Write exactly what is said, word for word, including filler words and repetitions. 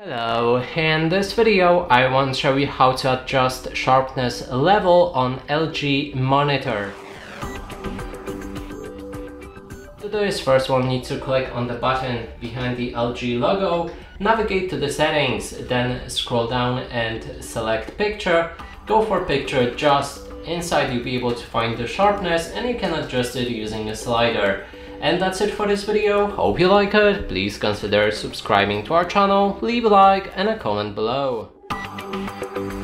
Hello, in this video I want to show you how to adjust sharpness level on L G monitor. To do this, first we'll need to click on the button behind the L G logo, navigate to the settings, then scroll down and select picture, go for picture adjust. Inside you'll be able to find the sharpness and you can adjust it using a slider. And that's it for this video. Hope you like it. Please consider subscribing to our channel, leave a like and a comment below.